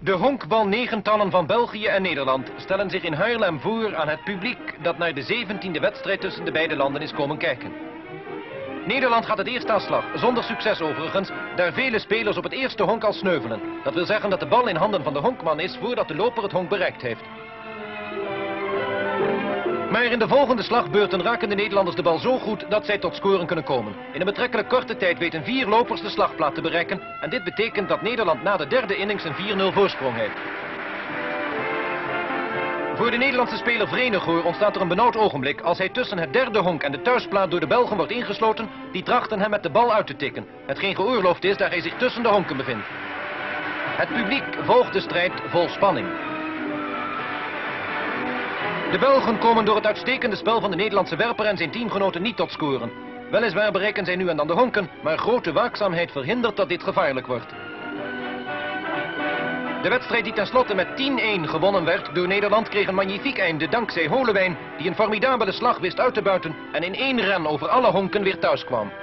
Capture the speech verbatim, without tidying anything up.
De honkbal-negentallen van België en Nederland stellen zich in Haarlem voor aan het publiek dat naar de zeventiende wedstrijd tussen de beide landen is komen kijken. Nederland gaat het eerst aan slag, zonder succes overigens, daar vele spelers op het eerste honk al sneuvelen. Dat wil zeggen dat de bal in handen van de honkman is voordat de loper het honk bereikt heeft. Maar in de volgende slagbeurten raken de Nederlanders de bal zo goed dat zij tot scoren kunnen komen. In een betrekkelijk korte tijd weten vier lopers de slagplaat te bereiken en dit betekent dat Nederland na de derde innings een vier nul voorsprong heeft. Voor de Nederlandse speler Vrenegoor ontstaat er een benauwd ogenblik als hij tussen het derde honk en de thuisplaat door de Belgen wordt ingesloten die trachten hem met de bal uit te tikken. Hetgeen geoorloofd is daar hij zich tussen de honken bevindt. Het publiek volgt de strijd vol spanning. De Belgen komen door het uitstekende spel van de Nederlandse werper en zijn teamgenoten niet tot scoren. Weliswaar bereiken zij nu en dan de honken, maar grote waakzaamheid verhindert dat dit gevaarlijk wordt. De wedstrijd die tenslotte met tien een gewonnen werd door Nederland kreeg een magnifiek einde dankzij Holewijn, die een formidabele slag wist uit te buiten en in één ren over alle honken weer thuis kwam.